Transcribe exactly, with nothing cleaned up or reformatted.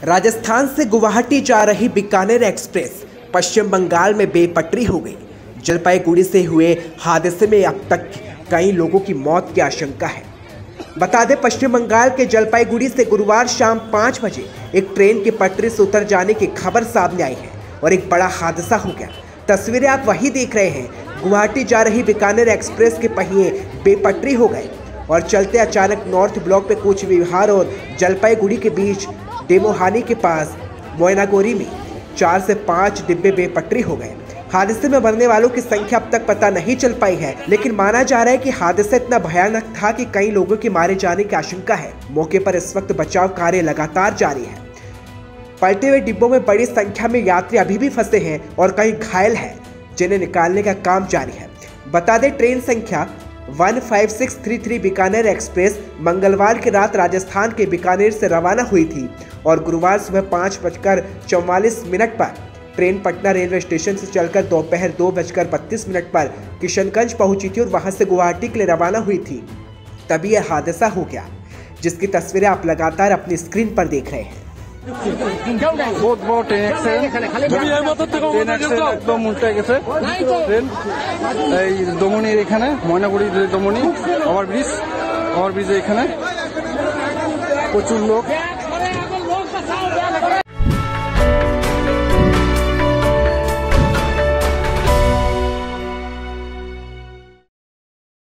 राजस्थान से गुवाहाटी जा रही बीकानेर एक्सप्रेस पश्चिम बंगाल में बेपटरी हो गई। जलपाईगुड़ी से हुए हादसे में अब तक कई लोगों की मौत की आशंका है। बता दें, पश्चिम बंगाल के जलपाईगुड़ी से गुरुवार शाम पाँच बजे एक ट्रेन की पटरी से उतर जाने की खबर सामने आई है और एक बड़ा हादसा हो गया। तस्वीरें आप वही देख रहे हैं। गुवाहाटी जा रही बीकानेर एक्सप्रेस के पहिए बेपटरी हो गए और चलते अचानक नॉर्थ ब्लॉक पे कूच विहार और जलपाईगुड़ी के बीच डेमोहानी के पास मोयनागोरी में चार से पाँच डिब्बे बेपटरी हो गए। हादसे में मरने वालों की संख्या अब तक पता नहीं चल पाई है, लेकिन माना जा रहा है कि हादसा इतना भयानक था कि कई लोगों के मारे जाने की आशंका है। मौके पर इस वक्त बचाव कार्य लगातार जारी है। पलटे हुए डिब्बों में बड़ी संख्या में यात्री अभी भी फंसे हैं और कई घायल हैं, जिन्हें निकालने का काम जारी है। बता दें, ट्रेन संख्या one five six three three Bikaner express मंगलवार की रात राजस्थान के बीकानेर से रवाना हुई थी और गुरुवार सुबह पाँच बजकर चौवालीस मिनट पर ट्रेन पटना रेलवे स्टेशन से चलकर दोपहर दो बजकर बत्तीस मिनट पर किशनगंज पहुंची थी और वहां से गुवाहाटी के लिए रवाना हुई थी। तभी यह हादसा हो गया, जिसकी तस्वीरें आप लगातार अपनी स्क्रीन पर देख रहे हैं। बहुत बहुत ट्रेन एक्सीडेंट ट्रेन एक्सीडेंट एकदम उल्टे गेছে ট্রেন এই দমনির এখানে ময়নাগুড়ি দমনি ওভারব্রিজ ওভারব্রিজে এখানে প্রচুর লোক